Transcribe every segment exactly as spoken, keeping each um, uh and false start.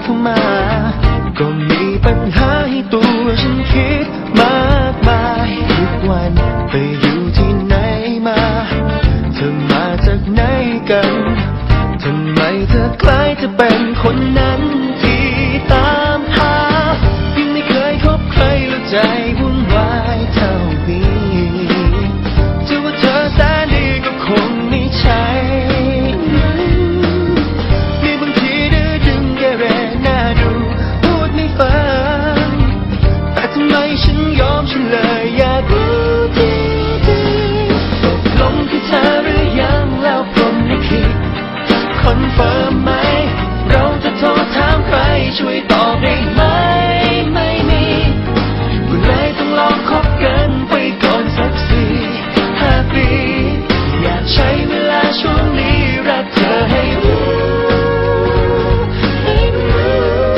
เข้ามาก็มีปัญหาให้ตัวฉันคิดมากมายทุกวันไปอยู่ที่ไหนมาเธอมาจากไหนกันทำไมเธอคล้ายจะเป็นคนนั้นที่ตามหายังไม่เคยคบใครแล้วใจวุ่นวายเท่านี้จะว่าเธอแสนดีก็คงไม่ใช่มีบางทีดื้อดึงแกเรน่าดูพูดไม่ฟังแต่ทำไมฉันยอมฉันเลยอยากรู้จริงๆตกลงที่เธอหรือยังแล้วพรหมลิขิตคอนเฟิร์มไหมเราจะโทรถามใครช่วยตอบได้ไหมไม่มีก็เลยต้องลองคบกันไปก่อนสักสี่ห้าปีอยากใช้เวลาช่วงนี้รักเธอให้รู้ให้รู้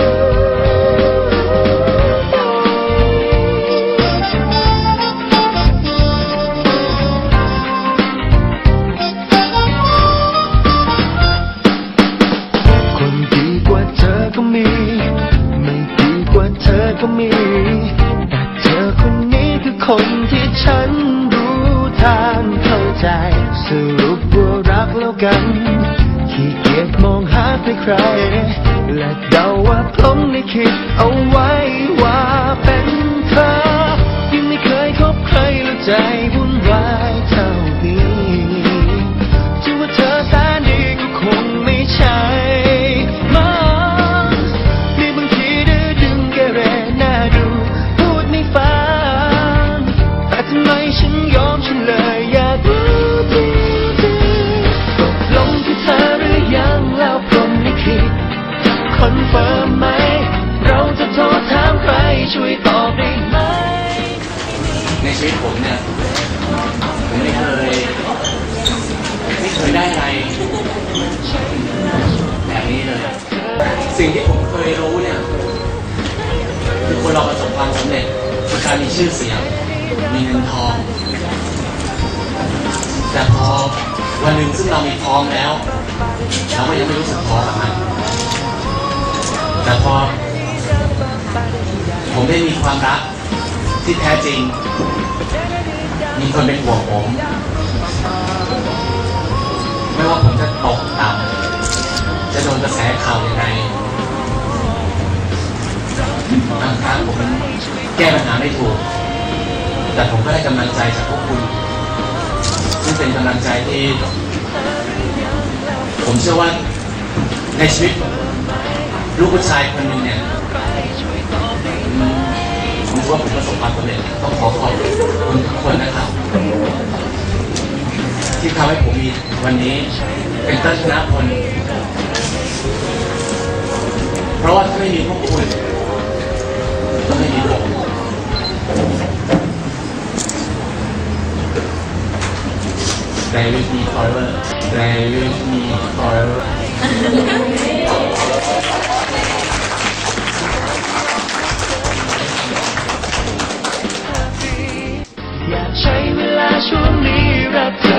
คนดีกว่าเธอก็มีไม่ดีกว่าเธอก็มีแต่เธอคนนี้คือคนที่ฉันรู้ทางเข้าใจสรุปว่ารักแล้วกันขี้เกียจมองหาใครและเดาว่าพรหมลิขิตเอาไว้ว่าเป็นเธอยังไม่เคยคบใครแล้วใจวุ่นวายเท่านี้จะว่าเธอแสนดีก็คงไม่ใช่มั้งมีบางทีดื้อดึงแกเรน่าดูพูดไม่ฟังแต่ทำไมฉันยอมฉันเลยอยากรู้จริงๆตกลงที่เธอหรือยังแล้วพรหมลิขิตคอนเฟิร์มไหมเราจะโทรถามใครช่วยตอบได้ไหมในชีวิตผมเนี่ยผมไม่เคยไม่เคยได้อะไรแบบนี้เลยสิ่งที่ผมเคยรู้เนี่ยคือคนเราประสบความสำเร็จคือการมีชื่อเสียงมีเงินทองแต่พอวันหนึ่งซึ่งเรามีทองแล้วเราก็ยังไม่รู้สึกพอกับมันแต่พอผมได้มีความรักที่แท้จริงมีคนเป็นห่วงผมไม่ว่าผมจะตกต่ำจะโดนกระแสข่าวยังไงบางครั้งผมแก้ปัญหาไม่ถูกแต่ผมก็ได้กำลังใจจากพวกคุณซึ่งเป็นกำลังใจที่ผมเชื่อว่าในชีวิตลูกผู้ชายคนหนึ่งเนี่ยผมถือว่าผมประสบความสำเร็จต้องขอขอบคุณทุกคนนะครับที่ทำให้ผมมีวันนี้เป็นต้นชนะพลเพราะว่าถ้าไม่มีพวกคุณก็ไม่มีผม Stay with me forever Stay with me forever อยากใช้เวลาช่วงนี้รักเธอ